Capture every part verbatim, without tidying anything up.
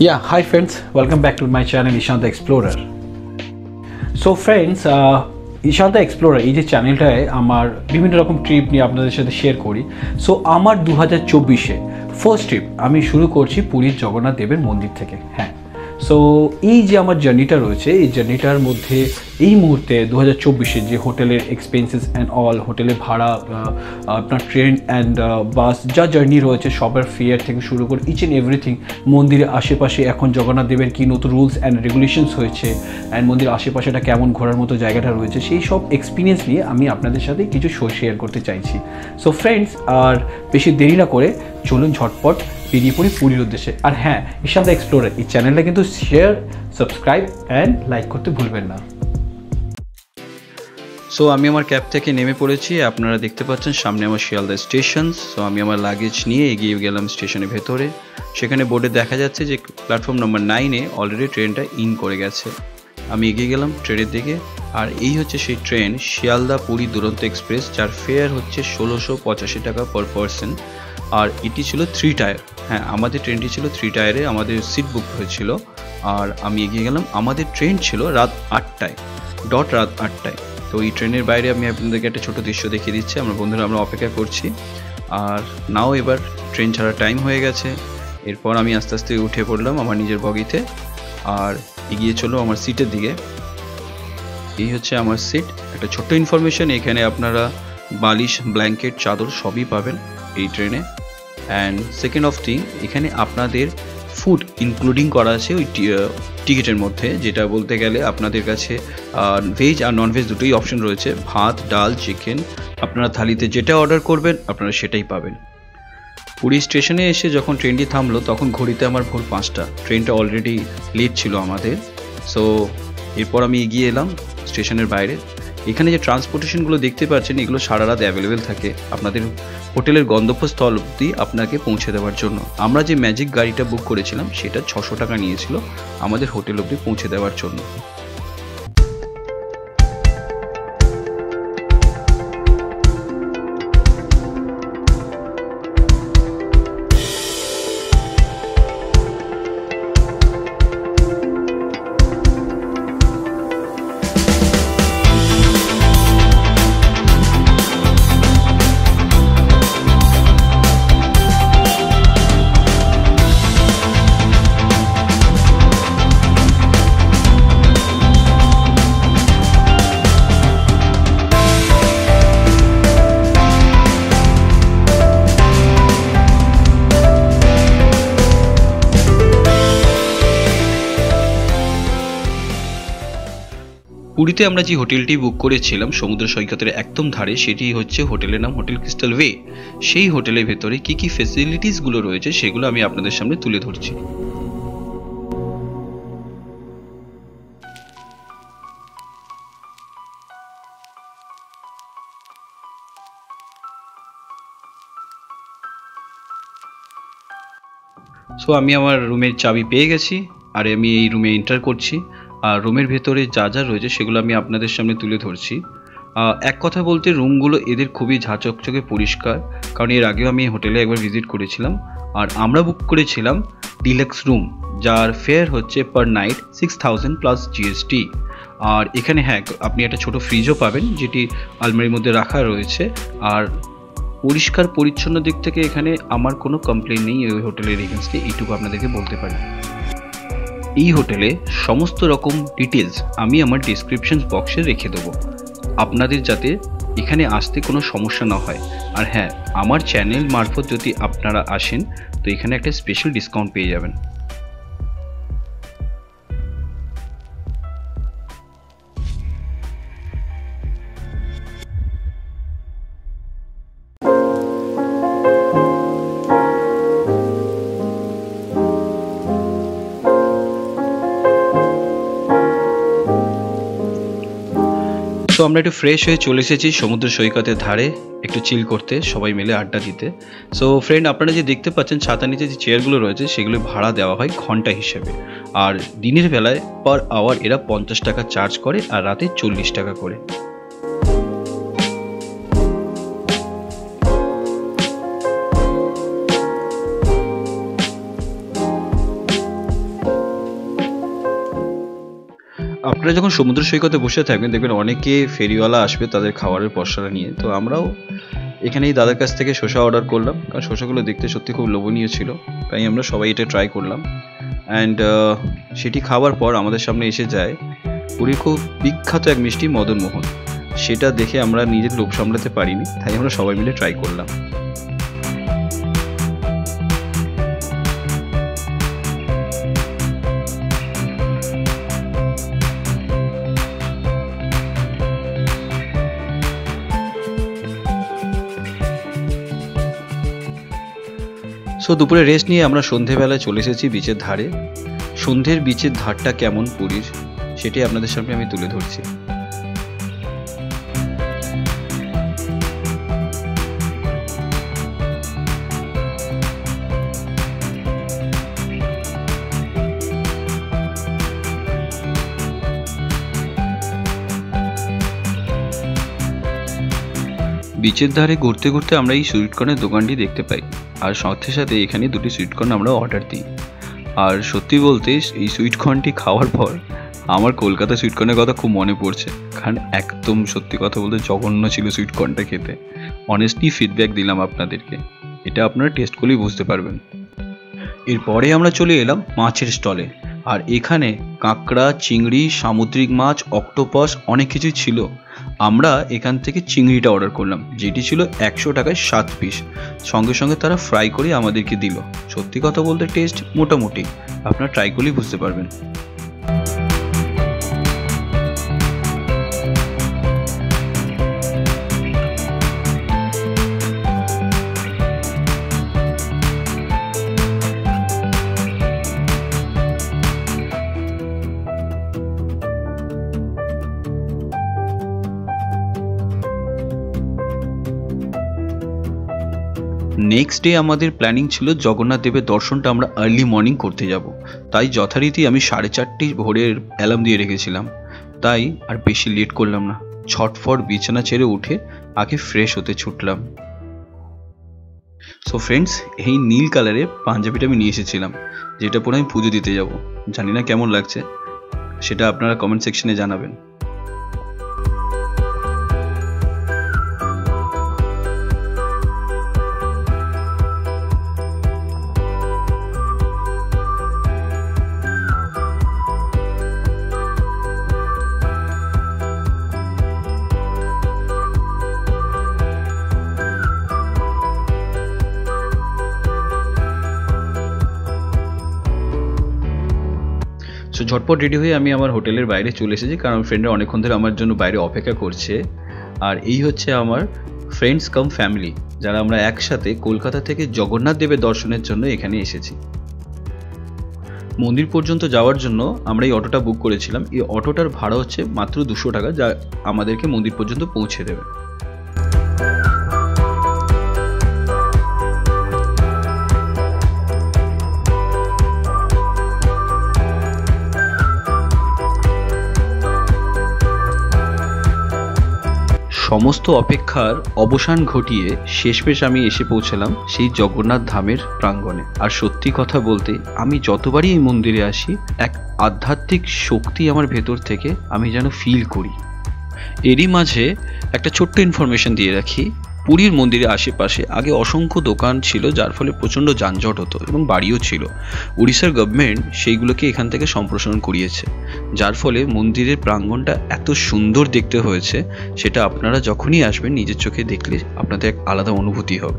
Yeah, hi friends, welcome back to my channel Ishan the Explorer. So friends, uh, Ishan the Explorer এই যে চ্যানেলটায় আমার বিভিন্ন রকম trip নিয়ে আপনাদের সাথে শেয়ার করি। সো আমার দু হাজার চব্বিশে ফার্স্ট ট্রিপ আমি শুরু করছি পুরীর জগন্নাথ দেবের মন্দির থেকে। হ্যাঁ, সো এই যে আমার জার্নিটা রয়েছে, এই জার্নিটার মধ্যে এই মুহূর্তে দু হাজার চব্বিশে যে হোটেলের এক্সপেন্সেস অ্যান্ড অল, হোটেলের ভাড়া, আপনার ট্রেন অ্যান্ড বাস যা জার্নি রয়েছে সবার ফেয়ার থেকে শুরু করে ইচ অ্যান্ড এভরিথিং, মন্দিরের আশেপাশে এখন জগন্নাথ দেবের কী নতুন রুলস অ্যান্ড রেগুলেশনস হয়েছে, অ্যান্ড মন্দিরের আশেপাশেটা কেমন ঘোরার মতো জায়গাটা রয়েছে, সেই সব এক্সপিরিয়েন্স নিয়ে আমি আপনাদের সাথে কিছু শো শেয়ার করতে চাইছি। সো ফ্রেন্ডস, আর বেশি দেরি না করে চলুন ঝটপট বেরিয়ে পড়ি পুরীর উদ্দেশ্যে। আর হ্যাঁ, ইশান দ্য এক্সপ্লোরার এই চ্যানেলটা কিন্তু শেয়ার, সাবস্ক্রাইব অ্যান্ড লাইক করতে ভুলবেন না। সো আমি আমার ক্যাব থেকে নেমে পড়েছি, আপনারা দেখতে পাচ্ছেন সামনে আমার শিয়ালদা স্টেশন। সো আমি আমার লাগেজ নিয়ে এগিয়ে গেলাম স্টেশনের ভেতরে। সেখানে বোর্ডে দেখা যাচ্ছে যে প্ল্যাটফর্ম নাম্বার নাইনে অলরেডি ট্রেনটা ইন করে গেছে। আমি এগিয়ে গেলাম ট্রেনের দিকে, আর এই হচ্ছে সেই ট্রেন শিয়ালদা পুরী দুরন্ত এক্সপ্রেস, যার ফেয়ার হচ্ছে ষোলোশো পঁচাশি টাকা পার পারসন। আর এটি ছিল থ্রি টায়ার। হ্যাঁ, আমাদের ট্রেনটি ছিল থ্রি টায়ারে, আমাদের সিট বুক হয়েছিল। আর আমি এগিয়ে গেলাম, আমাদের ট্রেন ছিল রাত আটটায়, ডট রাত আটটায়। তো এই ট্রেনের বাইরে আমি আপনাদেরকে একটা ছোটো দৃশ্য দেখিয়ে দিচ্ছি। আমরা বন্ধুরা আমরা অপেক্ষা করছি, আর নাও এবার ট্রেন ছাড়ার টাইম হয়ে গেছে। এরপর আমি আস্তে আস্তে উঠে পড়লাম আমার নিজের বগিতে, আর এগিয়ে চলো আমার সিটের দিকে। এই হচ্ছে আমার সিট। একটা ছোট্ট ইনফরমেশন, এখানে আপনারা বালিশ, ব্ল্যাঙ্কেট, চাদর সবই পাবেন এই ট্রেনে। অ্যান্ড সেকেন্ড অফ থিং, এখানে আপনাদের ফুড ইনক্লুডিং করা আছে ওই টিকিটের মধ্যে, যেটা বলতে গেলে আপনাদের কাছে ভেজ আর ননভেজ দুটোই অপশন রয়েছে। ভাত, ডাল, চিকেন, আপনারা থালিতে যেটা অর্ডার করবেন আপনারা সেটাই পাবেন। পুরী স্টেশনে এসে যখন ট্রেনটি থামলো তখন ঘড়িতে আমার ভোর পাঁচটা, ট্রেনটা অলরেডি লেট ছিল আমাদের। সো এরপর আমি এগিয়ে এলাম স্টেশনের বাইরে। এখানে যে ট্রান্সপোর্টেশনগুলো দেখতে পাচ্ছেন এগুলো সারা রাত অ্যাভেলেবেল থাকে আপনাদের হোটেলের গন্তব্যস্থল অবধি আপনাকে পৌঁছে দেওয়ার জন্য। আমরা যে ম্যাজিক গাড়িটা বুক করেছিলাম সেটা ছশো টাকা নিয়েছিল আমাদের হোটেল অবধি পৌঁছে দেওয়ার জন্য। পুরীতে আমরা যে হোটেলটি বুক করেছিলাম সমুদ্র সৈকতের একদম ধারে, সেটি হচ্ছে হোটেলের নাম হোটেল ক্রিস্টাল ওয়ে। সেই হোটেলের ভেতরে কি কি ফেসিলিটিসগুলো রয়েছে সেগুলো আমি আপনাদের সামনে তুলে ধরছি। সো আমি আমার রুমের চাবি পেয়ে গেছি, আর আমি এই রুমে এন্টার করছি। আর রুমের ভেতরে যা যা রয়েছে সেগুলো আমি আপনাদের সামনে তুলে ধরছি। এক কথা বলতে রুমগুলো এদের খুবই ঝাঁচকচকে পরিষ্কার, কারণ এর আগেও আমি হোটেলে একবার ভিজিট করেছিলাম। আর আমরা বুক করেছিলাম ডিলাক্স রুম, যার ফেয়ার হচ্ছে per night six thousand plus GST. আর এখানে হ্যাঁ, আপনি একটা ছোট ফ্রিজও পাবেন যেটি আলমারির মধ্যে রাখা রয়েছে। আর পরিষ্কার পরিচ্ছন্ন দিক থেকে এখানে আমার কোনো কমপ্লেন নেই এই হোটেলের এগেনস্টে, এইটুকু আপনাদেরকে বলতে পারি। এই হোটেলে সমস্ত রকম ডিটেলস আমি আমার ডিসক্রিপশন বক্সে রেখে দেবো, আপনাদের যাতে এখানে আসতে কোনো সমস্যা না হয়। আর হ্যাঁ, আমার চ্যানেল মারফত যদি আপনারা আসেন তো এখানে একটা স্পেশাল ডিসকাউন্ট পেয়ে যাবেন। তো আমরা একটু ফ্রেশ হয়ে চলে এসেছি সমুদ্র সৈকতের ধারে একটু চিল করতে, সবাই মিলে আড্ডা দিতে। সো ফ্রেন্ড, আপনারা যে দেখতে পাচ্ছেন ছাতার নিচে যে চেয়ারগুলো রয়েছে সেগুলো ভাড়া দেওয়া হয় ঘন্টা হিসেবে। আর দিনের বেলায় পার আওয়ার এরা পঞ্চাশ টাকা চার্জ করে, আর রাতে চল্লিশ টাকা করে। আপনারা যখন সমুদ্র সৈকতে বসে থাকবেন দেখবেন অনেকে ফেরিওয়ালা আসবে তাদের খাবারের পসরা নিয়ে। তো আমরাও এখানে এই দাদার কাছ থেকে শসা অর্ডার করলাম, কারণ শসাগুলো দেখতে সত্যি খুব লোভনীয় ছিল, তাই আমরা সবাই এটা ট্রাই করলাম। অ্যান্ড সেটি খাওয়ার পর আমাদের সামনে এসে যায় পুরীর খুব বিখ্যাত এক মিষ্টি মদনমোহন। সেটা দেখে আমরা নিজের লোভ সামলাতে পারিনি, তাই আমরা সবাই মিলে ট্রাই করলাম। সো দুপুরে রেস্ট নিয়ে আমরা সন্ধেবেলায় চলে এসেছি বিচের ধারে। সন্ধ্যের বিচের ধারটা কেমন পুরীর সেটি আপনাদের সামনে আমি তুলে ধরছি। বিচের ধারে ঘুরতে ঘুরতে আমরা এই সুইটকর্নের দোকানটি দেখতে পাই, আর সাথে সাথে এখানে দুটি সুইটকর্ন আমরা অর্ডার দিই। আর সত্যি বলতে এই সুইটকর্নটি খাওয়ার পর আমার কলকাতা সুইটকর্নের কথা খুব মনে পড়ছে, কারণ একদম সত্যি কথা বলতে জঘন্য ছিল সুইটকর্নটা খেতে। অনেস্টলি ফিডব্যাক দিলাম আপনাদেরকে, এটা আপনারা টেস্ট করলেই বুঝতে পারবেন। এরপরে আমরা চলে এলাম মাছের স্টলে, আর এখানে কাঁকড়া, চিংড়ি, সামুদ্রিক মাছ, অক্টোপাস অনেক কিছুই ছিল। আমরা এখান থেকে চিংড়িটা অর্ডার করলাম, যেটি ছিল একশো টাকায় সাত পিস। সঙ্গে সঙ্গে তারা ফ্রাই করে আমাদেরকে দিল। সত্যি কথা বলতে টেস্ট মোটামুটি, আপনারা ট্রাই করলেই বুঝতে পারবেন। নেক্সট ডে আমাদের প্ল্যানিং ছিল জগন্নাথ দেবের দর্শনটা আমরা আর্লি মর্নিং করতে যাব, তাই যথারীতি আমি সাড়ে চারটি ভোরের অ্যালার্ম দিয়ে রেখেছিলাম। তাই আর বেশি লেট করলাম না, ছটফট বিছানা ছেড়ে উঠে আগে ফ্রেশ হতে ছুটলাম। সো ফ্রেন্ডস, এই নীল কালারের পাঞ্জাবিটা আমি নিয়ে এসেছিলাম, যেটা পরে আমি পুজো দিতে যাব। জানি না কেমন লাগছে, সেটা আপনারা কমেন্ট সেকশনে জানাবেন। সো ঝটপট রেডি হয়ে আমি আমার হোটেলের বাইরে চলে এসেছি, কারণ ফ্রেন্ডরা অনেকক্ষণ ধরে আমার জন্য বাইরে অপেক্ষা করছে। আর এই হচ্ছে আমার ফ্রেন্ডস কাম ফ্যামিলি, যারা আমরা একসাথে কলকাতা থেকে জগন্নাথ দেবের দর্শনের জন্য এখানে এসেছি। মন্দির পর্যন্ত যাওয়ার জন্য আমরা এই অটোটা বুক করেছিলাম। এই অটোটার ভাড়া হচ্ছে মাত্র দুশো টাকা, যা আমাদেরকে মন্দির পর্যন্ত পৌঁছে দেবে। সমস্ত অপেক্ষার অবসান ঘটিয়ে শেষমেশ আমি এসে পৌঁছালাম সেই জগন্নাথ ধামের প্রাঙ্গণে। আর সত্যি কথা বলতে আমি যতবারই এই মন্দিরে আসি, এক আধ্যাত্মিক শক্তি আমার ভেতর থেকে আমি যেন ফিল করি। এরই মাঝে একটা ছোট্ট ইনফরমেশন দিয়ে রাখি, পুরীর মন্দিরের আশেপাশে আগে অসংখ্য দোকান ছিল, যার ফলে প্রচণ্ড যানজট হতো এবং বাড়িও ছিল। উড়িষ্যার গভর্নমেন্ট সেইগুলোকে এখান থেকে সম্প্রসারণ করিয়েছে, যার ফলে মন্দিরের প্রাঙ্গণটা এত সুন্দর দেখতে হয়েছে। সেটা আপনারা যখনই আসবেন নিজের চোখে দেখলে আপনাদের এক আলাদা অনুভূতি হবে।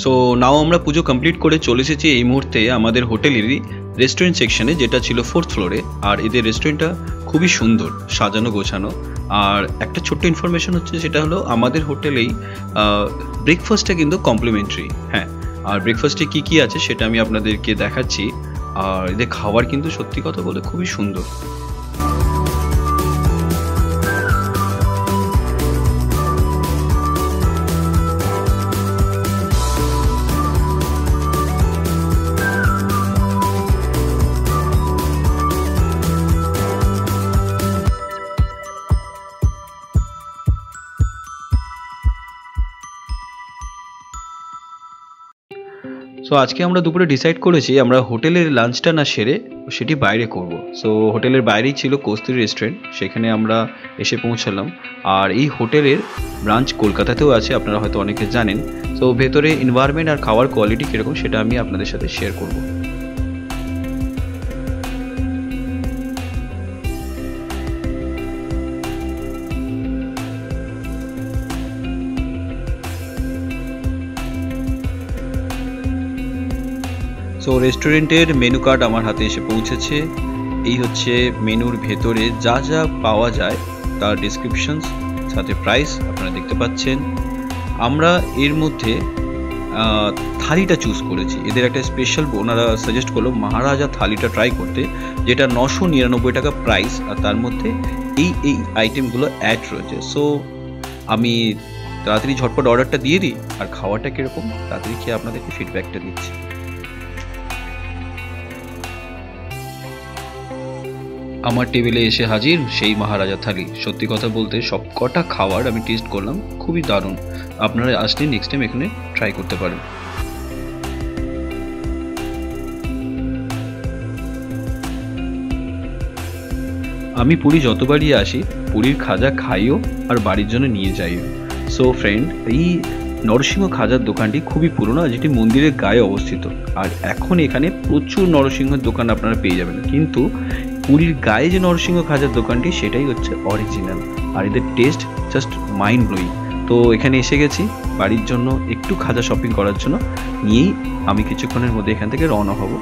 সো নাও আমরা পুজো কমপ্লিট করে চলে এসেছি এই মুহূর্তে আমাদের হোটেলেরই রেস্টুরেন্ট সেকশনে, যেটা ছিল ফোর্থ ফ্লোরে। আর এদের রেস্টুরেন্টটা খুবই সুন্দর, সাজানো গোছানো। আর একটা ছোট্ট ইনফরমেশন হচ্ছে, সেটা হলো আমাদের হোটেলেই ব্রেকফাস্টটা কিন্তু কমপ্লিমেন্টারি। হ্যাঁ, আর ব্রেকফাস্টে কী কী আছে সেটা আমি আপনাদেরকে দেখাচ্ছি। আর এদের খাবার কিন্তু সত্যি কথা বলে খুবই সুন্দর। সো আজকে আমরা দুপুরে ডিসাইড করেছি আমরা হোটেলের লাঞ্চটা না সেরে সেটি বাইরে করব। সো হোটেলের বাইরেই ছিল কস্তুরী রেস্টুরেন্ট, সেখানে আমরা এসে পৌঁছালাম। আর এই হোটেলের ব্রাঞ্চ কলকাতাতেও আছে, আপনারা হয়তো অনেকে জানেন। সো ভেতরে এনভায়রনমেন্ট আর খাওয়ার কোয়ালিটি কীরকম সেটা আমি আপনাদের সাথে শেয়ার করব। সো রেস্টুরেন্টের মেনু কার্ড আমার হাতে এসে পৌঁছেছে। এই হচ্ছে মেনুর ভেতরে যা যা পাওয়া যায় তার ডিসক্রিপশনস, সাথে প্রাইস আপনারা দেখতে পাচ্ছেন। আমরা এর মধ্যে থালিটা চুজ করেছি। এদের একটা স্পেশাল ওনারা সাজেস্ট করলো মহারাজা থালিটা ট্রাই করতে, যেটা নশো নিরানব্বই টাকা প্রাইস। আর তার মধ্যে এই এই আইটেমগুলো অ্যাড রয়েছে। সো আমি তাড়াতাড়ি ঝটপট অর্ডারটা দিয়ে দিই, আর খাওয়াটা কীরকম তাড়াতাড়ি খেয়ে আপনাদেরকে ফিডব্যাকটা দিচ্ছি। আমার টেবিলে এসে হাজির সেই মহারাজা থালি। সত্যি কথা বলতে সব কটা খাবার আমি টেস্ট করলাম, খুবই দারুণ। আপনারা আসলে নেক্সট টাইম এখানে ট্রাই করতে পারেন। আমি পুরী যতবারই আসি পুরীর খাজা খাইও আর বাড়ির জন্য নিয়ে যাইও। সো ফ্রেন্ড, এই নরসিংহ খাজার দোকানটি খুবই পুরনো, যেটি মন্দিরের গায়ে অবস্থিত। আর এখন এখানে প্রচুর নরসিংহের দোকান আপনারা পেয়ে যাবেন, কিন্তু পুরীর গায়ে যে নরসিংহ খাজার দোকানটি সেটাই হচ্ছে অরিজিনাল। আর এদের টেস্ট জাস্ট মাইন্ড ব্লোয়িং। তো এখানে এসে গেছি বাড়ির জন্য একটু খাজা শপিং করার জন্য, নিয়েই আমি কিছুক্ষণের মধ্যে এখান থেকে রওনা হব।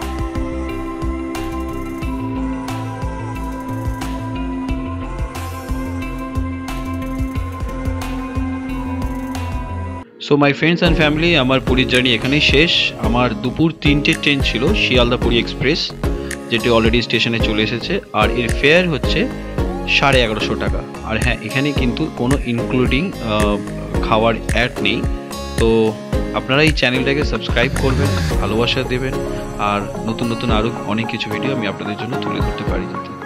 So my friends and family, আমার পুরীর জার্নি এখানেই শেষ। আমার দুপুর তিনটে ট্রেন ছিল শিয়ালদা পুরী এক্সপ্রেস, যেটি অলরেডি স্টেশনে চলে এসেছে। আর এর ফেয়ার হচ্ছে সাড়ে এগারোশো টাকা। আর হ্যাঁ, এখানে কিন্তু কোনো ইনক্লুডিং খাওয়ার অ্যাড নেই। তো আপনারা এই চ্যানেলটাকে সাবস্ক্রাইব করবেন, ভালোবাসা দেবেন, আর নতুন নতুন আরও অনেক কিছু ভিডিও আমি আপনাদের জন্য তুলে ধরতে পারি যাতে।